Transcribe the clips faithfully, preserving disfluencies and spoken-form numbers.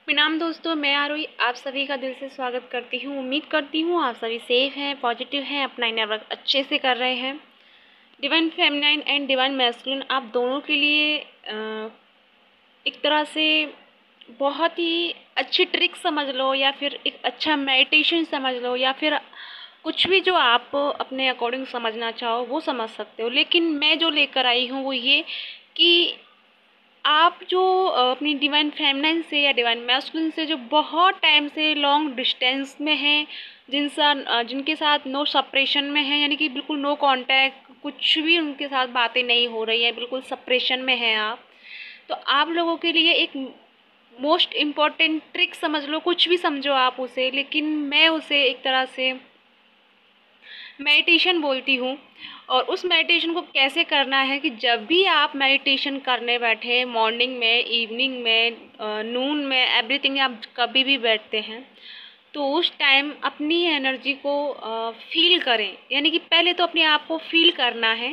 प्रणाम दोस्तों, मैं आरोही आप सभी का दिल से स्वागत करती हूँ। उम्मीद करती हूँ आप सभी सेफ हैं, पॉजिटिव हैं, अपना इनर वर्क अच्छे से कर रहे हैं। Divine feminine and divine masculine आप दोनों के लिए अ, एक तरह से बहुत ही अच्छी ट्रिक समझ लो, या फिर एक अच्छा मेडिटेशन समझ लो, या फिर कुछ भी जो आप अपने अकॉर्डिंग समझना चाहो वो समझ सकते हो। लेकिन मैं जो लेकर आई हूँ वो ये कि आप जो अ, अपनी डिवाइन फेमिनाइन से या डिवाइन मैस्कुलिन से जो बहुत टाइम से लॉन्ग डिस्टेंस में हैं, जिनसा अ, जिनके साथ नो सेपरेशन में है, यानी कि बिल्कुल नो कांटेक्ट, कुछ भी उनके साथ बातें नहीं हो रही है, बिल्कुल सेपरेशन में हैं आप, तो आप लोगों के लिए एक मोस्ट इम्पॉर्टेंट ट्रिक समझ लो, कुछ भी समझो आप उसे, लेकिन मैं उसे एक तरह से मेडिटेशन बोलती हूँ। और उस मेडिटेशन को कैसे करना है कि जब भी आप मेडिटेशन करने बैठे, मॉर्निंग में, इवनिंग में, नून में, एवरीथिंग, आप कभी भी बैठते हैं तो उस टाइम अपनी एनर्जी को फील करें। यानी कि पहले तो अपने आप को फील करना है,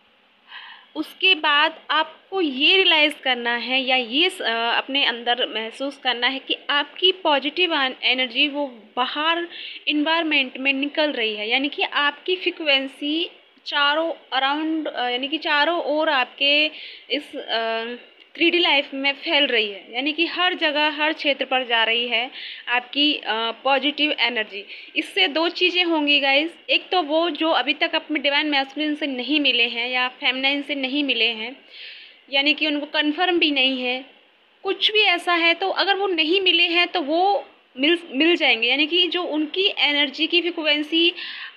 उसके बाद आपको ये रियलाइज़ करना है या ये अपने अंदर महसूस करना है कि आपकी पॉजिटिव एनर्जी वो बाहर इन्वायरमेंट में निकल रही है। यानी कि आपकी फ्रिक्वेंसी चारों अराउंड, यानी कि चारों ओर आपके इस थ्री डी लाइफ में फैल रही है। यानी कि हर जगह, हर क्षेत्र पर जा रही है आपकी पॉजिटिव एनर्जी। इससे दो चीज़ें होंगी गाइस। एक तो वो जो अभी तक अपने डिवाइन मैस्कुलिन से नहीं मिले हैं या फेमिनाइन से नहीं मिले हैं, यानी कि उनको कंफर्म भी नहीं है, कुछ भी ऐसा है, तो अगर वो नहीं मिले हैं तो वो मिल मिल जाएंगे। यानी कि जो उनकी एनर्जी की फ्रिक्वेंसी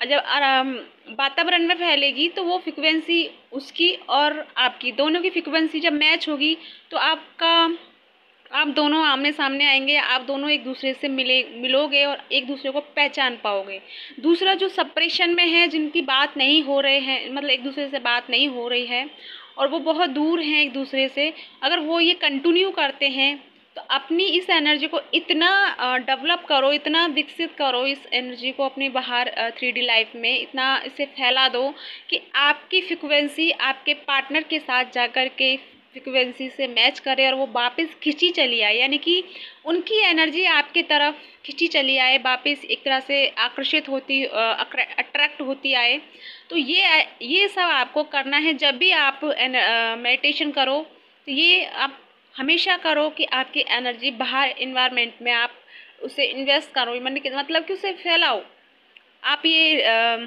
जब वातावरण में फैलेगी तो वो फ्रिक्वेंसी उसकी और आपकी दोनों की फ्रिक्वेंसी जब मैच होगी तो आपका आप दोनों आमने सामने आएंगे, आप दोनों एक दूसरे से मिले मिलोगे और एक दूसरे को पहचान पाओगे। दूसरा जो सेपरेशन में है, जिनकी बात नहीं हो रहे हैं, मतलब एक दूसरे से बात नहीं हो रही है और वो बहुत दूर हैं एक दूसरे से, अगर वो ये कंटिन्यू करते हैं तो अपनी इस एनर्जी को इतना डेवलप करो, इतना विकसित करो इस एनर्जी को अपने बाहर थ्री डी लाइफ में, इतना इसे फैला दो कि आपकी फ्रिक्वेंसी आपके पार्टनर के साथ जाकर के फ्रिक्वेंसी से मैच करे और वो वापस खिंची चली आए। यानी कि उनकी एनर्जी आपके तरफ खिंची चली आए, वापस एक तरह से आकर्षित होती, अट्रैक्ट होती आए। तो ये ये सब आपको करना है जब भी आप मेडिटेशन करो। तो ये आप हमेशा करो कि आपकी एनर्जी बाहर इन्वायरमेंट में आप उसे इन्वेस्ट करो, मतलब कि उसे फैलाओ। आप ये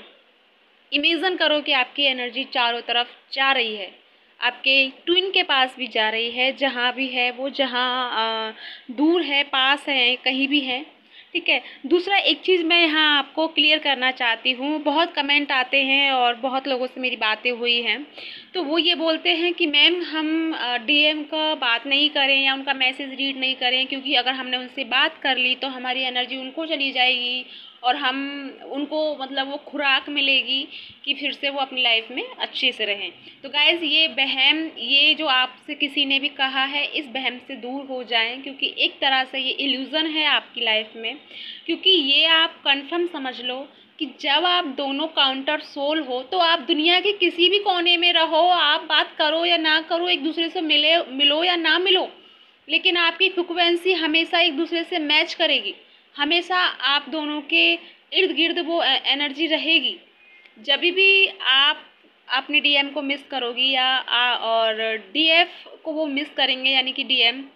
इमेजिन करो कि आपकी एनर्जी चारों तरफ जा रही है, आपके ट्विन के पास भी जा रही है, जहाँ भी है वो, जहाँ दूर है, पास है, कहीं भी है। ठीक है। दूसरा एक चीज़ मैं यहाँ आपको क्लियर करना चाहती हूँ, बहुत कमेंट आते हैं और बहुत लोगों से मेरी बातें हुई हैं, तो वो ये बोलते हैं कि मैम हम डीएम का बात नहीं करें या उनका मैसेज रीड नहीं करें, क्योंकि अगर हमने उनसे बात कर ली तो हमारी एनर्जी उनको चली जाएगी और हम उनको, मतलब वो खुराक मिलेगी कि फिर से वो अपनी लाइफ में अच्छे से रहें। तो गाइज़ ये वहम, ये जो आपसे किसी ने भी कहा है, इस वहम से दूर हो जाएं, क्योंकि एक तरह से ये इल्यूज़न है आपकी लाइफ में। क्योंकि ये आप कंफर्म समझ लो कि जब आप दोनों काउंटर सोल हो तो आप दुनिया के किसी भी कोने में रहो, आप बात करो या ना करो, एक दूसरे से मिले मिलो या ना मिलो, लेकिन आपकी फ्रिक्वेंसी हमेशा एक दूसरे से मैच करेगी, हमेशा आप दोनों के इर्द गिर्द वो एनर्जी रहेगी। जब भी आप अपने डीएम को मिस करोगी या आ, और डीएफ को वो मिस करेंगे, यानी कि डीएम,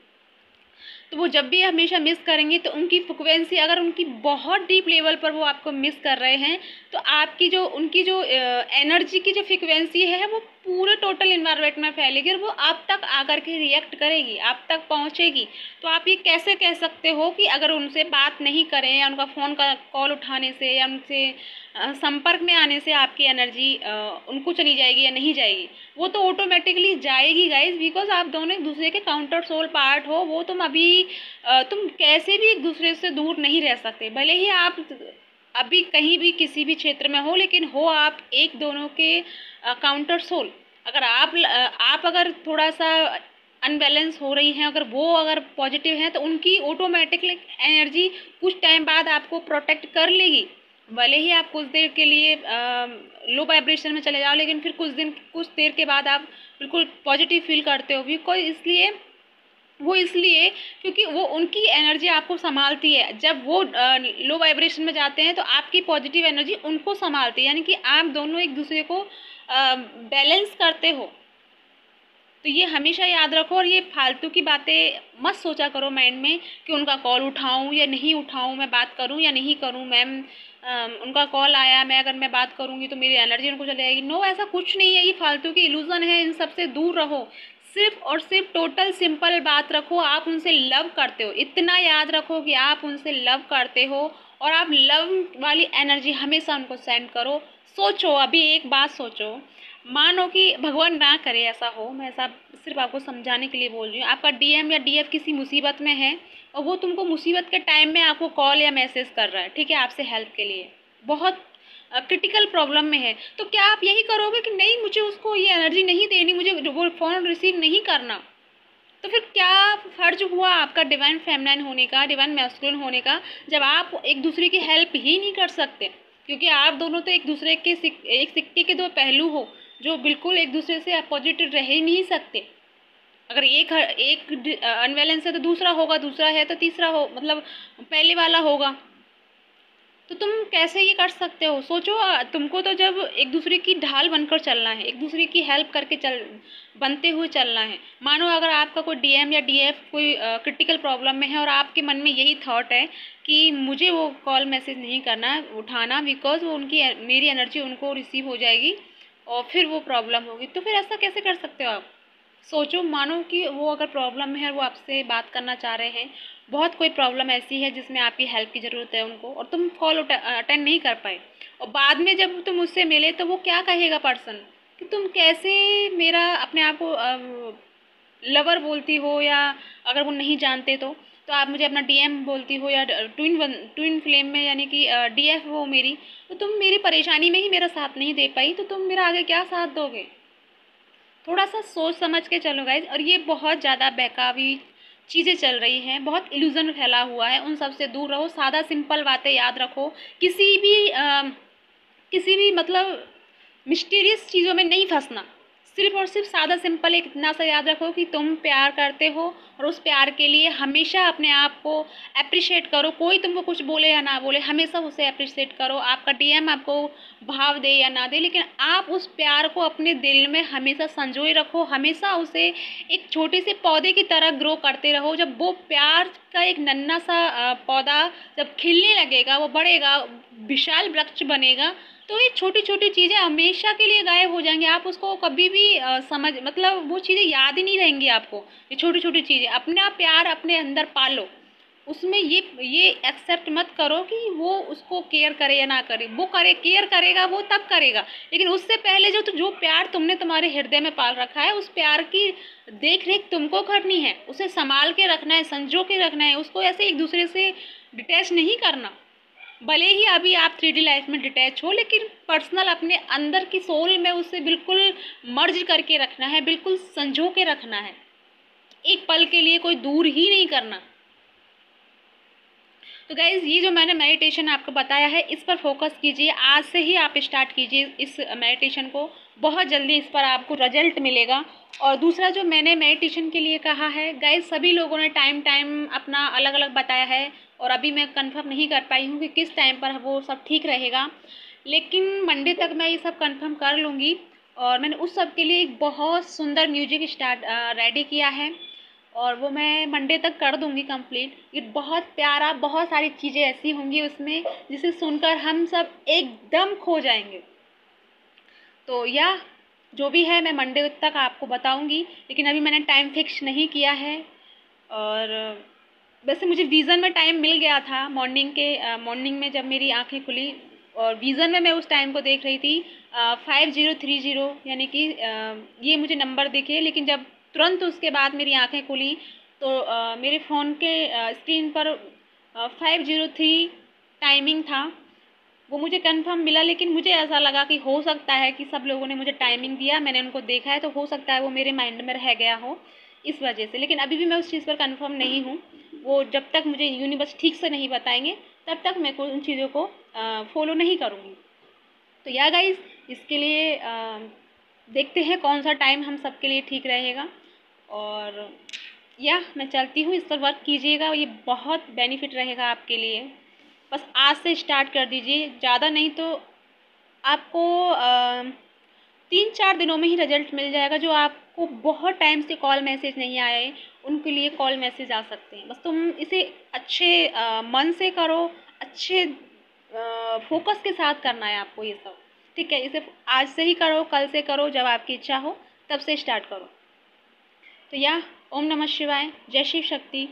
तो वो जब भी हमेशा मिस करेंगे तो उनकी फ्रिक्वेंसी, अगर उनकी बहुत डीप लेवल पर वो आपको मिस कर रहे हैं, तो आपकी जो उनकी जो एनर्जी की जो फ्रिक्वेंसी है वो पूरे टोटल इन्वायरमेंट में फैलेगी और वो आप तक आकर के रिएक्ट करेगी, आप तक पहुंचेगी। तो आप ये कैसे कह सकते हो कि अगर उनसे बात नहीं करें या उनका फ़ोन का कॉल उठाने से या उनसे संपर्क में आने से आपकी एनर्जी उनको चली जाएगी या नहीं जाएगी? वो तो ऑटोमेटिकली जाएगी गाइज, बिकॉज आप दोनों एक दूसरे के काउंटर सोल पार्ट हो। वो तुम अभी तुम कैसे भी एक दूसरे से दूर नहीं रह सकते, भले ही आप अभी कहीं भी किसी भी क्षेत्र में हो, लेकिन हो आप एक दोनों के काउंटर सोल। अगर आप आप अगर थोड़ा सा अनबैलेंस हो रही हैं, अगर वो अगर पॉजिटिव हैं, तो उनकी ऑटोमेटिकली एनर्जी कुछ टाइम बाद आपको प्रोटेक्ट कर लेगी। भले ही आप कुछ देर के लिए लो वाइब्रेशन में चले जाओ, लेकिन फिर कुछ दिन कुछ देर के बाद आप बिल्कुल पॉजिटिव फील करते हो। बिकॉज इसलिए वो इसलिए क्योंकि वो उन उनकी एनर्जी आपको संभालती है। जब वो लो वाइब्रेशन में जाते हैं तो आपकी पॉजिटिव एनर्जी उनको संभालती है, यानी कि आप दोनों एक दूसरे को बैलेंस करते हो। तो ये हमेशा याद रखो, और ये फालतू की बातें मत सोचा करो माइंड में कि उनका कॉल उठाऊं या नहीं उठाऊं, मैं बात करूं या नहीं करूं, मैम उनका कॉल आया, मैं अगर मैं बात करूंगी तो मेरी एनर्जी उनको चली जाएगी। नो, ऐसा कुछ नहीं है, ये फालतू की इल्यूजन है, इन सब से दूर रहो। सिर्फ और सिर्फ टोटल सिंपल बात रखो, आप उनसे लव करते हो, इतना याद रखो कि आप उनसे लव करते हो, और आप लव वाली एनर्जी हमेशा उनको सेंड करो। सोचो, अभी एक बात सोचो, मानो कि भगवान ना करे ऐसा हो, मैं ऐसा सिर्फ आपको समझाने के लिए बोल रही हूँ, आपका डीएम या डीएफ किसी मुसीबत में है और वो तुमको मुसीबत के टाइम में आपको कॉल या मैसेज कर रहा है, ठीक है, आपसे हेल्प के लिए, बहुत क्रिटिकल प्रॉब्लम में है, तो क्या आप यही करोगे कि नहीं मुझे उसको ये एनर्जी नहीं देनी, मुझे वो फ़ोन रिसीव नहीं करना? तो फिर क्या फर्ज हुआ आपका डिवाइन फेमिनाइन होने का, डिवाइन मैस्कुलिन होने का, जब आप एक दूसरे की हेल्प ही नहीं कर सकते? क्योंकि आप दोनों तो एक दूसरे के सिक, एक सिक्के के दो पहलू हो, जो बिल्कुल एक दूसरे से अपोजिट रह ही नहीं सकते। अगर एक एक अनबैलेंस है तो दूसरा होगा, दूसरा है तो तीसरा हो, मतलब पहले वाला होगा। तो तुम कैसे ये कर सकते हो? सोचो, तुमको तो जब एक दूसरे की ढाल बनकर चलना है, एक दूसरे की हेल्प करके चल बनते हुए चलना है। मानो अगर आपका कोई डीएम या डीएफ कोई क्रिटिकल प्रॉब्लम में है और आपके मन में यही थॉट है कि मुझे वो कॉल मैसेज नहीं करना उठाना, बिकॉज वो उनकी मेरी एनर्जी उनको रिसीव हो जाएगी और फिर वो प्रॉब्लम होगी, तो फिर ऐसा कैसे कर सकते हो आप? सोचो, मानो कि वो अगर प्रॉब्लम में है, वो आपसे बात करना चाह रहे हैं, बहुत कोई प्रॉब्लम ऐसी है जिसमें आपकी हेल्प की ज़रूरत है उनको, और तुम कॉल अटेंड नहीं कर पाए, और बाद में जब तुम उससे मिले तो वो क्या कहेगा पर्सन कि तुम कैसे मेरा अपने आप को लवर बोलती हो, या अगर वो नहीं जानते तो तो आप मुझे अपना डीएम बोलती हो, या ट्विन ट्विन फ्लेम में यानी कि डीएफ हो मेरी, तो तुम मेरी परेशानी में ही मेरा साथ नहीं दे पाई, तो तुम मेरा आगे क्या साथ दोगे? थोड़ा सा सोच समझ के चलो गाइज। और ये बहुत ज़्यादा बहकावी चीज़ें चल रही हैं, बहुत इल्यूज़न फैला हुआ है, उन सब से दूर रहो, सादा सिंपल बातें याद रखो, किसी भी आ, किसी भी मतलब मिस्टीरियस चीज़ों में नहीं फंसना। सिर्फ और सिर्फ सादा सिंपल एक इतना सा याद रखो कि तुम प्यार करते हो, और उस प्यार के लिए हमेशा अपने आप को अप्रिशिएट करो। कोई तुमको कुछ बोले या ना बोले, हमेशा उसे अप्रिशिएट करो। आपका डीएम आपको भाव दे या ना दे, लेकिन आप उस प्यार को अपने दिल में हमेशा संजोए रखो, हमेशा उसे एक छोटे से पौधे की तरह ग्रो करते रहो। जब वो प्यार का एक नन्हा सा पौधा जब खिलने लगेगा, वो बढ़ेगा, विशाल वृक्ष बनेगा, तो ये छोटी छोटी चीज़ें हमेशा के लिए गायब हो जाएंगी। आप उसको कभी भी आ, समझ मतलब वो चीज़ें याद ही नहीं रहेंगी आपको। ये छोटी छोटी चीज़ें, अपना प्यार अपने अंदर पालो, उसमें ये ये एक्सेप्ट मत करो कि वो उसको केयर करे या ना करे। वो करे, केयर करेगा वो तब करेगा, लेकिन उससे पहले जो जो प्यार तुमने तुम्हारे हृदय में पाल रखा है, उस प्यार की देख रेख तुमको करनी है, उसे संभाल के रखना है, संजो के रखना है, उसको ऐसे एक दूसरे से डिटैच नहीं करना। भले ही अभी आप थ्री डी लाइफ में डिटैच हो, लेकिन पर्सनल अपने अंदर की सोल में उससे बिल्कुल मर्ज करके रखना है, बिल्कुल संजो के रखना है, एक पल के लिए कोई दूर ही नहीं करना। तो गाइज़, ये जो मैंने मेडिटेशन आपको बताया है, इस पर फोकस कीजिए, आज से ही आप स्टार्ट कीजिए इस मेडिटेशन को, बहुत जल्दी इस पर आपको रिजल्ट मिलेगा। और दूसरा जो मैंने मेडिटेशन के लिए कहा है गाइज़, सभी लोगों ने टाइम टाइम अपना अलग अलग बताया है, और अभी मैं कंफर्म नहीं कर पाई हूँ कि किस टाइम पर वो सब ठीक रहेगा, लेकिन मंडे तक मैं ये सब कंफर्म कर लूँगी। और मैंने उस सब के लिए एक बहुत सुंदर म्यूजिक स्टार्ट रेडी किया है, और वो मैं मंडे तक कर दूंगी कंप्लीट। ये बहुत प्यारा, बहुत सारी चीज़ें ऐसी होंगी उसमें जिसे सुनकर हम सब एकदम खो जाएंगे। तो या जो भी है मैं मंडे तक आपको बताऊंगी, लेकिन अभी मैंने टाइम फिक्स नहीं किया है। और वैसे मुझे विज़न में टाइम मिल गया था, मॉर्निंग के मॉर्निंग में जब मेरी आंखें खुली, और विज़न में मैं उस टाइम को देख रही थी फाइव ज़ीरो थ्री ज़ीरो, यानी कि आ, ये मुझे नंबर दिखे, लेकिन जब तुरंत उसके बाद मेरी आंखें खुली तो आ, मेरे फ़ोन के आ, स्क्रीन पर फाइव ज़ीरो थ्री टाइमिंग था, वो मुझे कंफर्म मिला। लेकिन मुझे ऐसा लगा कि हो सकता है कि सब लोगों ने मुझे टाइमिंग दिया, मैंने उनको देखा है, तो हो सकता है वो मेरे माइंड में रह गया हो इस वजह से। लेकिन अभी भी मैं उस चीज़ पर कंफर्म नहीं हूँ, वो जब तक मुझे यूनिवर्स ठीक से नहीं बताएंगे तब तक मैं उन चीज़ों को फॉलो नहीं करूँगी। तो या गाइज़, इसके लिए आ, देखते हैं कौन सा टाइम हम सबके लिए ठीक रहेगा। और या मैं चलती हूँ, इस पर वर्क कीजिएगा, ये बहुत बेनिफिट रहेगा आपके लिए। बस आज से स्टार्ट कर दीजिए, ज़्यादा नहीं तो आपको आ, तीन चार दिनों में ही रिजल्ट मिल जाएगा। जो आपको बहुत टाइम से कॉल मैसेज नहीं आए, उनके लिए कॉल मैसेज आ सकते हैं। बस तुम इसे अच्छे आ, मन से करो, अच्छे फोकस के साथ करना है आपको ये सब, ठीक है। इसे आज से ही करो, कल से करो, जब आपकी इच्छा हो तब से स्टार्ट करो। तो या ओम नमः शिवाय, जय शिव शक्ति।